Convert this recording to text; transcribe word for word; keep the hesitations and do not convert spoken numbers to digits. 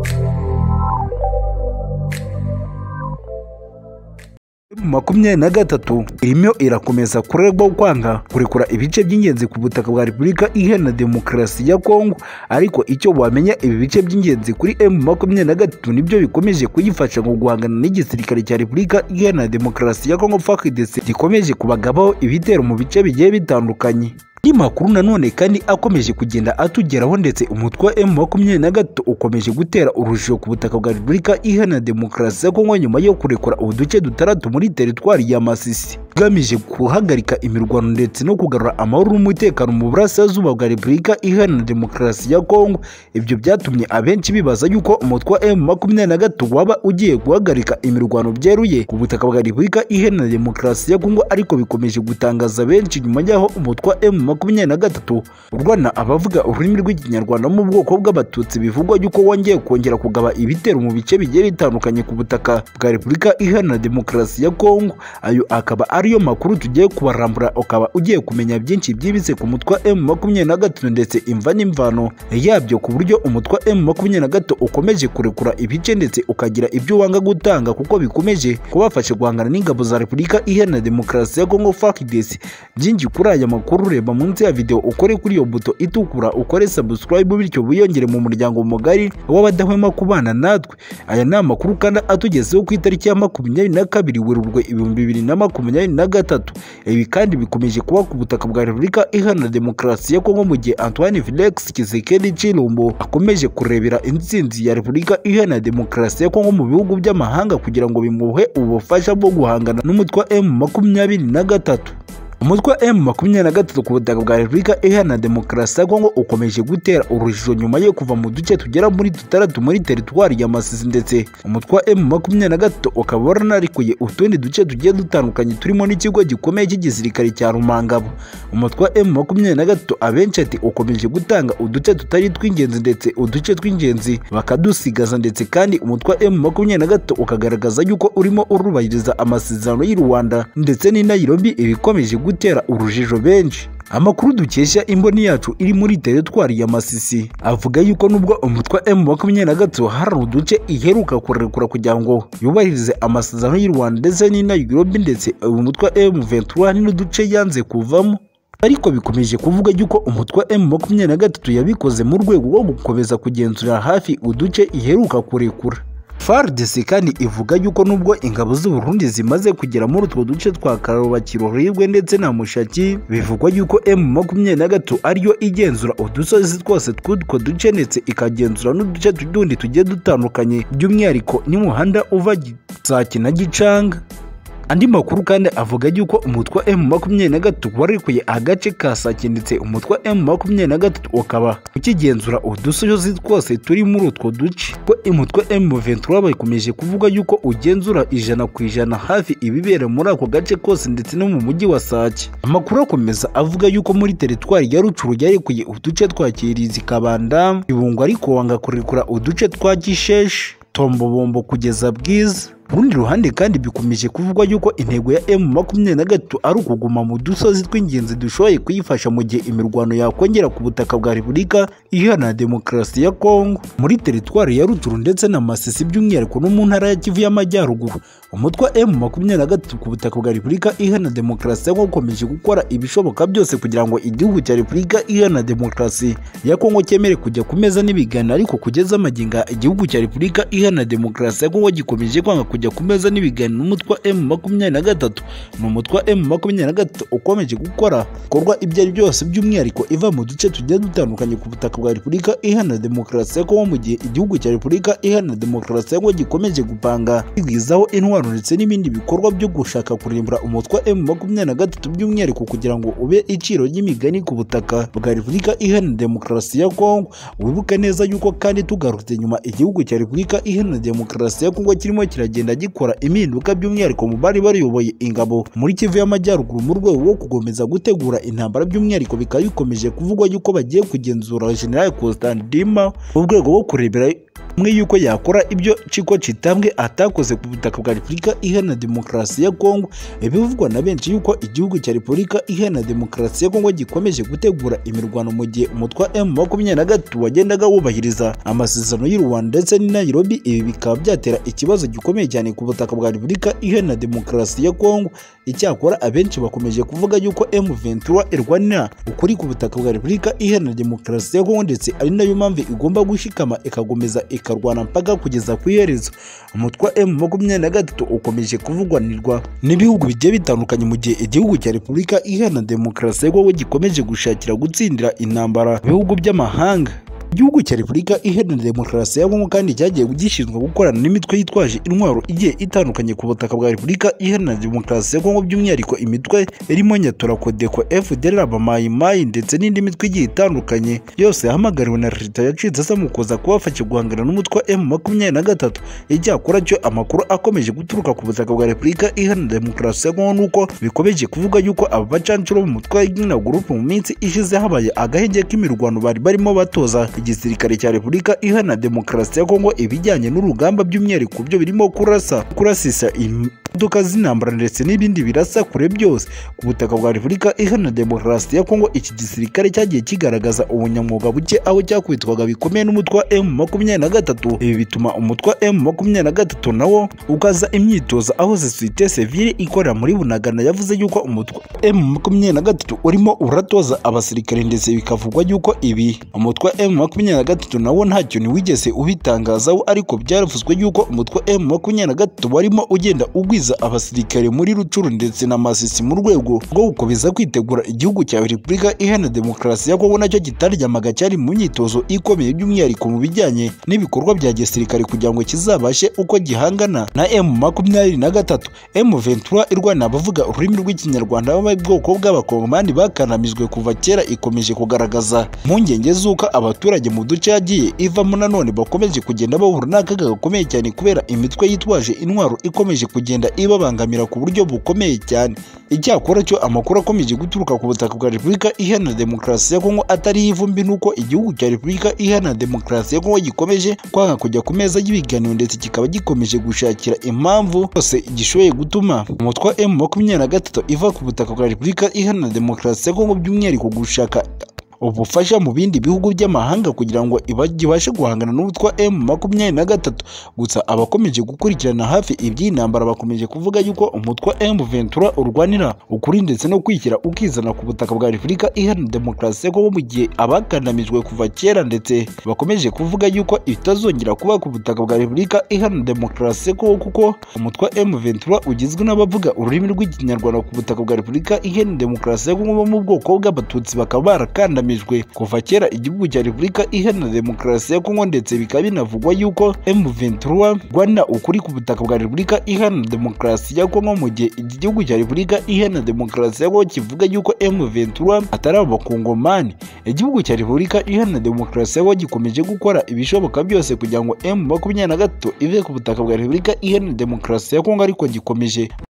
makumyabiri na gatatu irimo irakomeza kuregwa kwanga kurekura ibice by'ingenzi ku butaka bwa Repubulika Iharanira Demokarasi ya Kongo, ariko icyo wamenya ibi bice by'ingenzi kuri M makumyabiri na gatatu nibyo bikomeje kuyifasha ngo guhangana n'igisirikare cya Repubulika Iharanira Demokarasi ya Kongo Fardc gikomeje kubagabaho ibitero mu bice bigiye bitandukanye. Andi makuru nanone kandi akomeje kugenda atugeraho, ndetse umutwe wa M makumyabiri na gatatu ukomeje gutera urujijo ku butaka bwa Repubulika Iharanira Demokarasi ya Kongo nyuma yo kurekura uduce dutaratu muri teritwari ya Masisi, gamije guhagarika imirwano ndetse no kugarura amahoro n'umutekano mu burasirazuba bwa Repubulika Iharanira Demokarasi ya Kongo. Ibyo byatumye abenshi bibaza yuko umutwe wa M makumyabiri na gatatu waba ugiye guhagarika imirwano byeruye ku butaka bwa Repubulika Iharanira Demokarasi ya Kongo, ariko bikomeje gutangaza benshi nyuma y'aho umutwe wa M makumyabiri na gatatu urwana abavuga ururimi rw'ikinyarwanda mu bwoko bw'abatutsi bivugwa yuko wongeye kongera kugaba ibitero mu bice bigiye bitandukanye ku butaka bwa Repubulika Iharanira Demokarasi ya Kongo. Ayo akaba ariyo makuru tugiye kubarambura, ukaba ugiye kumenya byinshi byibitse ku mutwe wa M makumyabiri na gatatu ndetse imva n'imvano yabyo, ku buryo umutwe wa M makumyabiri na gatatu ukomeje kurekura ibice ndetse ukagira ibyo wanga gutanga kuko bikomeje kubafasha guhangana n'ingabo za Repubulika Iharanira Demokarasi ya Kongo Fardc. Byinshi kuri aya makuru reba munsi ya video, ukore kuri iyo buto itukura, ukore subscribe, bityo wiyongere mu muryango mugari w'abadahwema kubana natwe. Aya ni amakuru kandi atugezeho ku itariki ya makumyabiri na kabiri Werurwe ibihumbi bibiri na makumyabiri na gatatu. Ibi kandi bikomeje kuba ku butaka bwa Repubulika Iharanira Demokarasi ya Kongo mu gihe Antoine Felix Tshisekedi Tshilombo akomeje kurebera intsinzi ya Repubulika Iharanira Demokarasi ya Kongo mu bihugu by'amahanga kugira ngo bimuhe ubufasha bwo guhangana n'umutwe wa M makumyabiri na gatatu. Umutwe wa M makumyabiri na gatatu ku butaka bwa Repubulika Iharanira Demokarasi ya Kongo ukomeje gutera urujijo nyuma yo kuva mu duce tugera muri tutaratu muri teritwari ya Masisi, ndetse umutwe wa M makumyabiri na gatatu ukaba waranarikuye utundi duce tugiye dutandukanye turimo n'ikigo gikomeye cy'igisirikare cya Rumangabo. Umutwe wa M makumyabiri na gatatu abenshi ati ukomeje gutanga uduce tutari tw'ingenzi ndetse uduce tw'ingenzi bakadusigaza, ndetse kandi umutwe wa M makumyabiri na gatatu ukagaragaza yuko urimo urubahiriza amasezerano y'u Rwanda ndetse n'i Nairobi, ibikomeje gutera urujijo benshi. Amakuru dukesha imboni yacu iri muri teritwari ya Masisi avuga yuko nubwo umutwe wa M makumyabiri na gatatu hari uduce iheruka kurekura kugira ngo yubahirize amasezerano y'u Rwanda ndetse n'i Nairobi, ndetse umutwe wa M vingt-trois n'uduce yanze kuvamo, ariko bikomeje kuvuga yuko umutwe wa M makumyabiri na gatatu yabikoze mu rwego rwo gukomeza kugenzura hafi uduce iheruka kurekura. Fardc kandi ivuga yuko nubwo ingabo z'u Burundi zimaze kugera muri utwo duce twa Karobakiro, Rwirwe ndetse na Mushaki, bivugwa yuko M makumyabiri na gatatu ariyo igenzura udusozi twose tw'utwo duce ndetse ikagenzura n'uduce tundi tugiye dutandukanye, by'umwihariko n'umuhanda uva Sake na Gicanga. Andi makuru kandi avuga yuko umutwe wa M makumyabiri na gatatu warekuye agace ka Sake, ndetse umutwe wa M makumyabiri na gatatu ukaba ukigenzura udusozi twose turi muri utwo duce. Ko umutwe wa M vingt-trois bakomeje kuvuga yuko ugenzura ijana ku ijana hafi ibibera muri ako gace kose ndetse no mu mujyi wa Sake. Amakuru akomeza avuga yuko muri teritwari ya Rucuru yarekuye uduce twa Kirizi, Kabanda, Ibungo, ariko wanga kurekura uduce twa Gisheshi, Tombobombo kugeza Bwiza. Urundi ruhande kandi bikomeje kuvugwa yuko intego ya M makumyabiri na gatatu ari ukuguma mu dusozi tw'ingenzi dushoboye kuyifasha mu gihe imirwano yakongera ku butaka bwa Repubulika Iharanira Demokarasi ya Kongo muri teritwari ya Rucuru ndetse na Masisi, by'umwihariko no mu ntara ya Kivu y'Amajyaruguru. Umutwe wa M makumyabiri na gatatu ku butaka bwa Repubulika Iharanira Demokarasi ya Kongo ukomeje gukora ibishoboka byose kugira ngo igihugu cya Repubulika Iharanira Demokarasi ya Kongo cyemere kujya ku meza n'ibiganiro, ariko kugeza amaginga igihugu cya Repubulika Iharanira Demokarasi ya Kongo gikomeje kwanga kujya ku meza n'ibiganiro n'umutwe wa M makumyabiri na gatatu. Ni umutwe wa M makumyabiri na gatatu ukomeje gukora bikorwa ibyo ari byose, by'umwihariko iva mu duce tugiye dutandukanye ku butaka bwa Repubulika Iharanira Demokarasi ya Kongo, mu gihe igihugu cya Repubulika Iharanira Demokarasi ya Kongo gikomeje gupanga kwigizaho intwaro ndetse n'ibindi bikorwa byo gushaka kurimbura umutwe wa M makumyabiri na gatatu, by'umwihariko kugira ngo ube iciro ry'imigani ku butaka bwa Repubulika Iharanira Demokarasi ya Kongo. Wibuke neza yuko kandi tugarutse nyuma igihugu cya Repubulika Iharanira Demokarasi ya Kongo kirimo kiragenda gikora impinduka, by'umwihariko mu bari bayoboye ingabo muri Kivu y'Amajyaruguru mu rwego rwo kugomeza gutegura intambara, by'umwihariko bikaba bikomeje kuvugwa yuko bagiye kugenzura General Constantin mu rwego rwo kurebera mwe yuko yakora ibyo ciko citambwe atakoze ku butaka bwa Repubulika Iharanira Demokarasi ya Kongo. Bivugwa na benshi yuko igihugu cya Repubulika Iharanira Demokarasi ya Kongo gikomeje gutegura imirwano mu gihe umutwe wa M makumyabiri na gatatu wagendaga wubahiriza amasezerano y'u Rwanda ndetse n'i Nairobi. Ibi bikaba byatera ikibazo gikomeye cyane ku butaka bwa Repubulika Iharanira Demokarasi ya Kongo. Icyakora abenshi bakomeje kuvuga yuko M vingt-trois irwanira ukuri ku butaka bwa Repubulika Iharanira Demokarasi ya Kongo, ndetse ari nayo mpamvu igomba gushikama ikagomeza ikarwana mpaka kugeza ku iherezo. Umutwe wa M makumyabiri na gatatu ukomeje kuvugwanirwa n'ibihugu bigiye bitandukanye mu gihe igihugu cya Repubulika Iharanira Demokarasi ya Kongo gikomeje gushakira gutsindira intambara ibihugu by'amahanga. Igihugu cya Repubulika Iharanira Demokarasi ya Kongo kandi cyagiye gishinzwe gukorana n'imitwe yitwaje intwaro igiye itandukanye ku butaka bwa Repubulika Iharanira Demokarasi ya Kongo, by'umwihariko imitwe irimo Nyatura, Kodeko, F D L R, Mayi Mayi ndetse n'indi mitwe igiye itandukanye, yose yahamagariwe na leta yacitse asa mu kuza kubafasha guhangana n'umutwe wa M makumyabiri na gatatu. Icyakora cyo amakuru akomeje guturuka ku butaka bwa Repubulika Iharanira Demokarasi ya Kongo nuko bikomeje kuvuga yuko aba bacancuro mu mutwe w'Igitero group mu minsi ishize habaye agahenge k'imirwano bari barimo batoza igisirikare cya Repubulika Iharanira Demokarasi ya Kongo ibijyanye n'urugamba, by'umwihariko byo birimo kurasa kurasisa imodoka z'intambara ndetse n'ibindi birasa kure byose ku butaka bwa Repubulika Iharanira Demokarasi ya Kongo. Iki gisirikare cyagiye kigaragaza ubunyamwuga buke aho cyakwitwaga bikomeye n'umutwe wa M makumyabiri na gatatu. Ibi bituma umutwe wa M makumyabiri na gatatu nawo ukaza imyitozo aho sosiyete sivile ikorera muri Bunagana yavuze yuko umutwe M makumyabiri na gatatu urimo uratoza abasirikare, ndetse bikavugwa yuko ibi umutwe wa M makumyabiri na gatatu nawo ntacyo ntiwigeze ubitangazaho, ariko byaravuzwe yuko umutwe wa M makumyabiri na gatatu warimo ugenda ugwiza abasirikare muri Rucuru ndetse na Masisi mu rwego rwo gukomeza kwitegura igihugu cya Repubulika Iharanira Demokarasi ya Kongo nacyo kitaryamaga cyari mu myitozo ikomeye, by'umwihariko mu bijyanye n'ibikorwa bya gisirikare kugira ngo kizabashe uko gihangana na M makumyabiri na gatatu. M vingt-trois irwana abavuga ururimi rw'ikinyarwanda b'ubwoko bw'abakongomani bakanamijwe kuva kera, ikomeje kugaragaza impungenge z'uko abaturage mu duce yagiye ivamo nanone bakomeje kugenda bahura n'akaga gakomeye cyane kubera imitwe yitwaje intwaro ikomeje kugenda ibabangamira ku buryo bukomeye cyane. Icyakora cyo amakuru akomeje guturuka ku butaka bwa Repubulika Iharanira Demokarasi ya Kongo atari ivumbi nuko igihugu cya Repubulika Iharanira Demokarasi ya Kongo gikomeje kwanga kujya ku meza y'ibiganiro, ndetse kikaba gikomeje gushakira impamvu yose gishoboye gutuma umutwe wa M makumyabiri na gatatu iva ku butaka bwa Repubulika Iharanira Demokarasi ya Kongo, by'umwihariko gushaka ubufasha mu bindi bihugu by'amahanga kugira ngo ibashe guhangana n'umutwe wa M makumyabiri na gatatu. Gusa abakomeje gukurikirana hafi iby'iyi ntambara bakomeje kuvuga yuko umutwe wa M vingt-trois urwanira ukuri ndetse no kwishyira ukizana ku butaka bwa Repubulika Iharanira Demokarasi ya Kongo, mu gihe abakandamijwe kuva kera, ndetse bakomeje kuvuga yuko bitazongera kuba ku butaka bwa Repubulika Iharanira Demokarasi ya Kongo, kuko umutwe wa M vingt-trois ugizwe n'abavuga ururimi rw'ikinyarwanda ku butaka bwa Repubulika Iharanira Demokarasi ya Kongo bo mu bwoko bw'abatutsi, bakaba barakandamijwe kuva kera igihugu cya Repubulika Iharanira Demokarasi ya Kongo, ndetse bikaba binavugwa yuko M vingt-trois rwanira ukuri ku butaka bwa Repubulika Iharanira Demokarasi ya Kongo, mu gihe iki gihugu cya Repubulika Iharanira Demokarasi ya Kongo kivuga yuko M vingt-trois atari abakongomani. Igihugu cya Repubulika Iharanira Demokarasi ya Kongo gikomeje gukora ibishoboka byose kugira ngo M makumyabiri na gatatu ive ku butaka bwa Repubulika Iharanira Demokarasi ya Kongo, ariko gikomeje